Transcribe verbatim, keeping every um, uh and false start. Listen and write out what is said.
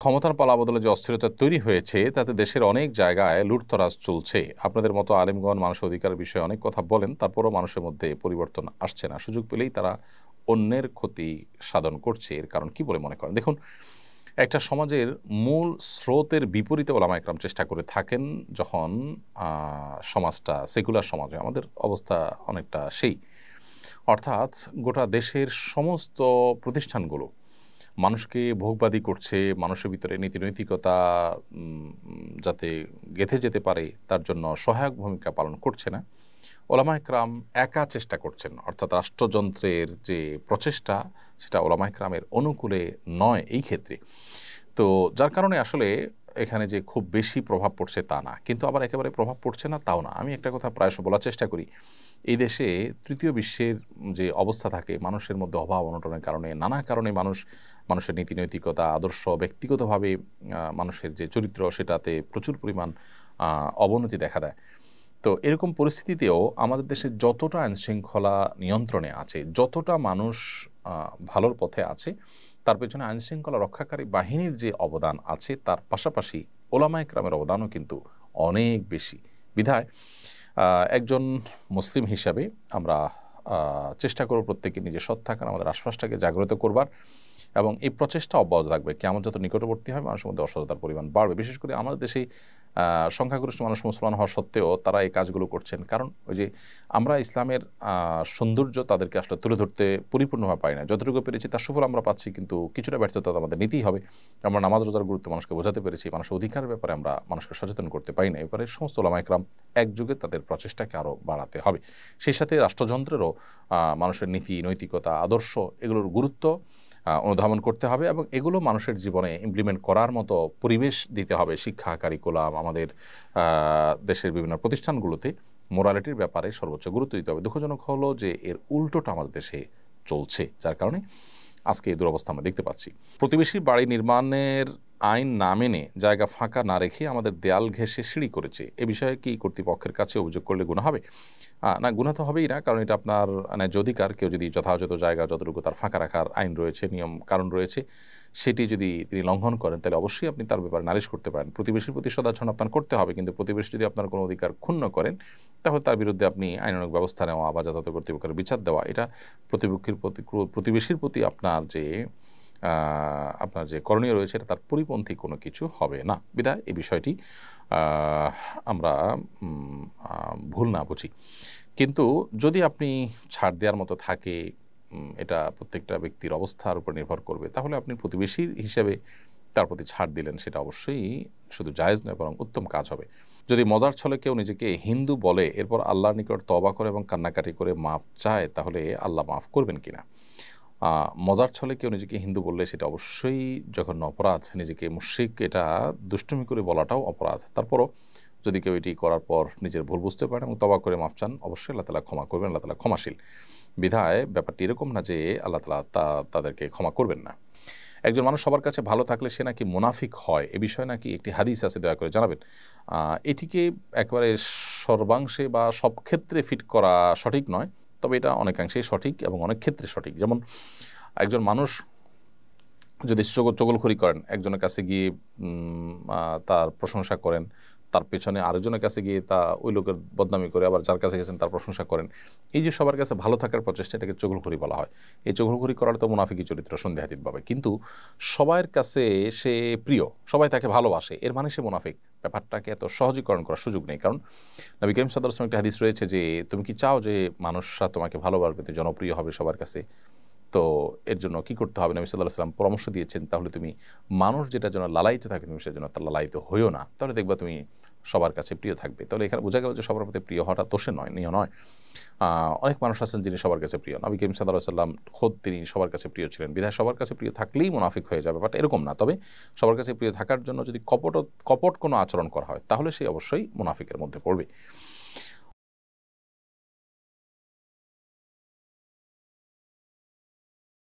ক্ষমতার পালাবদলে যে অস্থিরতা তৈরি হয়েছে তাতে দেশের অনেক জায়গায় লুটতরাজ চলছে। আপনাদের মতো আলেমগণ মানুষের অধিকারের বিষয়ে অনেক কথা বলেন, তারপরও মানুষের মধ্যে পরিবর্তন আসছে না। সুযোগ পেলেই তারা অন্যের ক্ষতি সাধন করছে। এর কারণ কি বলে মনে করেন? দেখুন, একটা সমাজের মূল স্রোতের বিপরীতে ওলামা একরাম চেষ্টা করে থাকেন। যখন সমাজটা সেকুলার সমাজে, আমাদের অবস্থা অনেকটা সেই, অর্থাৎ গোটা দেশের সমস্ত প্রতিষ্ঠানগুলো মানুষকে ভোগবাদী করছে, মানুষের ভিতরে নীতিনৈতিকতা যাতে গেঁথে যেতে পারে তার জন্য সহায়ক ভূমিকা পালন করছে না। ওলামা একরাম একা চেষ্টা করছেন, অর্থাৎ রাষ্ট্রযন্ত্রের যে প্রচেষ্টা সেটা ওলামা একরামের অনুকূলে নয় এই ক্ষেত্রে। তো যার কারণে আসলে এখানে যে খুব বেশি প্রভাব পড়ছে তা না, কিন্তু আবার একেবারে প্রভাব পড়ছে না তাও না। আমি একটা কথা প্রায়শ বলার চেষ্টা করি, এই দেশে তৃতীয় বিশ্বের যে অবস্থা থাকে, মানুষের মধ্যে অভাব অনটনের কারণে, নানা কারণে মানুষ মানুষের নীতি নৈতিকতা আদর্শ ব্যক্তিগতভাবে মানুষের যে চরিত্র সেটাতে প্রচুর পরিমাণ অবনতি দেখা দেয়। তো এরকম পরিস্থিতিতেও আমাদের দেশে যতটা আইনশৃঙ্খলা নিয়ন্ত্রণে আছে, যতটা মানুষ ভালোর পথে আছে, তার পেছনে আইনশৃঙ্খলা রক্ষাকারী বাহিনীর যে অবদান আছে তার পাশাপাশি ওলামা একরামের অবদানও কিন্তু অনেক বেশি। বিধায় একজন মুসলিম হিসাবে আমরা চেষ্টা করব প্রত্যেকে নিজে সৎ থাকার, আমাদের আশপাশটাকে জাগ্রত করবার, এবং এই প্রচেষ্টা অব্যাহত থাকবে। কেমন যত নিকটবর্তী হয় মানুষের মধ্যে অসততার পরিমাণ বাড়বে। বিশেষ করে আমাদের দেশে সংখ্যাগরিষ্ঠ মানুষ মুসলমান হওয়া সত্ত্বেও তারা এই কাজগুলো করছেন, কারণ ওই যে আমরা ইসলামের সৌন্দর্য তাদেরকে আসলে তুলে ধরতে পরিপূর্ণভাবে পাই না। যতটুকু পেরেছি তার সুফল আমরা পাচ্ছি, কিন্তু কিছুটা ব্যর্থতা আমাদের নিতেই হবে। আমরা নামাজ রোজার গুরুত্ব মানুষকে বোঝাতে পেরেছি, মানুষের অধিকারের ব্যাপারে আমরা মানুষকে সচেতন করতে পারি না। এবারে সমস্ত ওলামা একরাম একযোগে তাদের প্রচেষ্টাকে আরও বাড়াতে হবে। সেই সাথে রাষ্ট্রযন্ত্রেরও মানুষের নীতি নৈতিকতা আদর্শ এগুলোর গুরুত্ব অনুধাবন করতে হবে, এবং এগুলো মানুষের জীবনে ইমপ্লিমেন্ট করার মতো পরিবেশ দিতে হবে। শিক্ষা কারিকুলাম, আমাদের দেশের বিভিন্ন প্রতিষ্ঠানগুলোতে মোরালিটির ব্যাপারে সর্বোচ্চ গুরুত্ব দিতে হবে। দুঃখজনক হলো যে এর উল্টোটা আমাদের দেশে চলছে, যার কারণে আজকে এই দুরবস্থা আমরা দেখতে পাচ্ছি। প্রতিবেশী বাড়ি নির্মাণের আইন না মেনে, জায়গা ফাঁকা না রেখে আমাদের দেয়াল ঘেঁষে সিঁড়ি করেছে, এ বিষয়ে কি কর্তৃপক্ষের কাছে অভিযোগ করলে গুনাহ হবে? না, গুনাহ তো হবেই না, কারণ এটা আপনার ন্যায্য অধিকার। কেউ যদি যথাযথ জায়গা যতটুকু তার ফাঁকা রাখার আইন রয়েছে, নিয়ম কারণ রয়েছে, সেটি যদি তিনি লঙ্ঘন করেন তাহলে অবশ্যই আপনি তার ব্যাপারে নালিশ করতে পারেন। প্রতিবেশীর প্রতি সদাচরণ আপনার করতে হবে, কিন্তু প্রতিবেশী যদি আপনার কোনো অধিকার ক্ষুণ্ণ করেন তাহলে তার বিরুদ্ধে আপনি আইনানুগ ব্যবস্থা নেওয়া বা যথাযথ কর্তৃপক্ষের বিচার দেওয়া, এটা প্রতিপক্ষের প্রতি প্রতিবেশীর প্রতি আপনার যে আপনার যে করণীয় রয়েছে এটা তার পরিপন্থী কোনো কিছু হবে না। বিধায় এই বিষয়টি আমরা ভুল না বুঝি। কিন্তু যদি আপনি ছাড় দেওয়ার মতো থাকে, এটা প্রত্যেকটা ব্যক্তির অবস্থার উপর নির্ভর করবে, তাহলে আপনি প্রতিবেশীর হিসেবে তার প্রতি ছাড় দিলেন, সেটা অবশ্যই শুধু জায়েজ নয় বরং উত্তম কাজ হবে। যদি মজার ছলে কেউ নিজেকে হিন্দু বলে এরপর আল্লাহর নিকট তওবা করে এবং কান্নাকাটি করে মাপ চায়, তাহলে আল্লাহ মাফ করবেন কিনা? মজার ছলে কেউ নিজেকে হিন্দু বললে সেটা অবশ্যই জঘন্য অপরাধ। নিজেকে মুশরিক এটা দুষ্টুমি করে বলাটাও অপরাধ। তারপরও যদি কেউ এটি করার পর নিজের ভুল বুঝতে পারেন এবং তওবা করে মাপ চান, অবশ্যই আল্লাহ তাআলা ক্ষমা করবেন। আল্লাহ তাআলা ক্ষমাশীল। বিধায় ব্যাপারটি এরকম না যে আল্লাহ তাআলা তা তাদেরকে ক্ষমা করবেন না। একজন মানুষ সবার কাছে ভালো থাকলে সে নাকি মুনাফিক হয়, এ বিষয়ে নাকি একটি হাদিস আছে, দয়া করে জানাবেন। এটিকে একেবারে সর্বাংশে বা সব ক্ষেত্রে ফিট করা সঠিক নয়, তবে এটা অনেকাংশেই সঠিক এবং অনেক ক্ষেত্রে সঠিক। যেমন একজন মানুষ যদি চগলখড়ি করেন, একজনের কাছে গিয়ে তার প্রশংসা করেন, তার পেছনে আরেকজনের কাছে গিয়ে তা ওই লোকের বদনামি করে আবার যার কাছে গেছেন তার প্রশংসা করেন, এই যে সবার কাছে ভালো থাকার প্রচেষ্টা, এটাকে চগলখড়ি বলা হয়। এই চগলখড়ি করার তো মুনাফিকি চরিত্র সন্দেহাতীতভাবে, কিন্তু সবার কাছে সে প্রিয়, সবাই তাকে ভালোবাসে, এর মানে সে মুনাফিক। ব্যাপারটাকে এত সহজীকরণ করার সুযোগ নেই, কারণ নবী করিম সাল্লাল্লাহু আলাইহি ওয়াসাল্লাম একটা হাদিস রয়েছে যে তুমি কি চাও যে মানুষরা তোমাকে ভালোবাসবে, তুমি জনপ্রিয় হবে সবার কাছে? তো এর জন্য কি করতে হবে? নবী সাল্লাল্লাহু আলাইহি ওয়াসাল্লাম পরামর্শ দিয়েছেন, তাহলে তুমি মানুষ যেটার জন্য লালায়িত থাকে তুমি সেটার জন্য তার লালায়িত হইও না, তাহলে দেখবা তুমি সবার কাছে প্রিয় থাকবে। তাহলে এখানে বোঝা গেল যে সবার প্রতি প্রিয় হওয়াটা দোষে নয়, নিয় নয়। অনেক মানুষ আছেন যিনি সবার কাছে প্রিয়। নবী করিম সাল্লাল্লাহু আলাইহি ওয়াসাল্লাম খোদ তিনি সবার কাছে প্রিয় ছিলেন, বিধায় সবার কাছে প্রিয় থাকলেই মুনাফিক হয়ে যাবে, বাট এরকম না। তবে সবার কাছে প্রিয় থাকার জন্য যদি কপট কপট কোনো আচরণ করা হয় তাহলে সে অবশ্যই মুনাফিকের মধ্যে পড়বে।